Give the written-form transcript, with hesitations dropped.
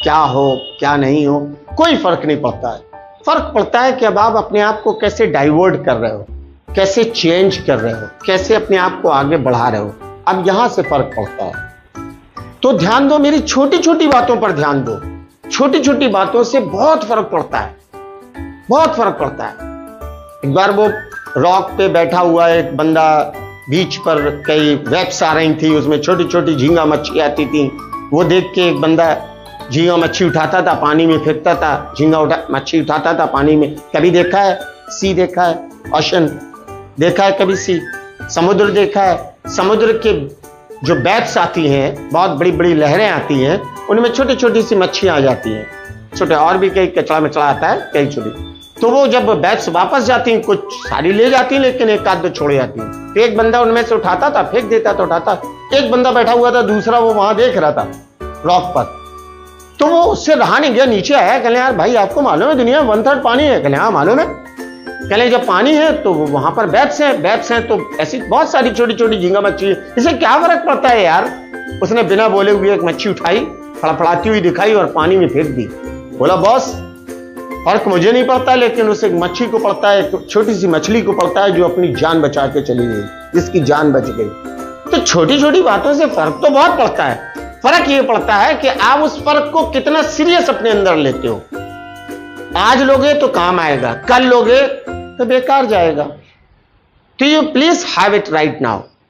क्या हो क्या नहीं हो कोई फर्क नहीं पड़ता है। फर्क पड़ता है कि अब आप अपने आप को कैसे डाइवर्ट कर रहे हो, कैसे चेंज कर रहे हो, कैसे अपने आप को आगे बढ़ा रहे हो। अब यहां से फर्क पड़ता है। तो ध्यान दो, मेरी छोटी छोटी बातों पर ध्यान दो। छोटी छोटी बातों से बहुत फर्क पड़ता है, बहुत फर्क पड़ता है। एक बार वो रॉक पे बैठा हुआ एक बंदा, बीच पर कई वेब्स आ रही थी, उसमें छोटी छोटी झींगा मच्छी आती थी। वो देख के एक बंदा झींगा मच्छी उठाता था, पानी में फेंकता था, झींगा मच्छी उठाता था पानी में। कभी देखा है सी देखा है, ओशन देखा है कभी सी, समुद्र देखा है। समुद्र के जो वेव्स आती हैं, बहुत बड़ी बड़ी लहरें आती हैं, उनमें छोटी छोटी सी मच्छियां आ जाती हैं, छोटे और भी कई कचड़ा मचड़ा आता है कई छोटी। तो वो जब वेव्स वापस जाती हैं, कुछ सारी ले जाती हैं लेकिन एक आध दो छोड़ जाती हैं। तो एक बंदा उनमें से उठाता था, फेंक देता था, उठाता। एक बंदा बैठा हुआ था, दूसरा वो वहां देख रहा था रॉक पर। तो वो उससे रहा नहीं गया, नीचे आया, कहले यार भाई आपको मालूम है दुनिया में 1/3 पानी है? कहले हाँ मालूम है। कहले जब पानी है तो वहां पर वेव्स हैं तो ऐसी बहुत सारी छोटी छोटी झींगा मच्छी है, इसे क्या फर्क पड़ता है यार। उसने बिना बोले हुए एक मच्छी उठाई, फड़फड़ाती हुई दिखाई और पानी में फेंक दी। बोला बॉस फर्क मुझे नहीं पड़ता, लेकिन उसे मच्छी को पड़ता है, एक छोटी सी मछली को पड़ता है जो अपनी जान बचा के चली गई, जिसकी जान बच गई। तो छोटी छोटी बातों से फर्क तो बहुत पड़ता है। फर्क ये पड़ता है कि आप उस फर्क को कितना सीरियस अपने अंदर लेते हो। आज लोगे तो काम आएगा, कल लोगे तो बेकार जाएगा। तो you please have it right now.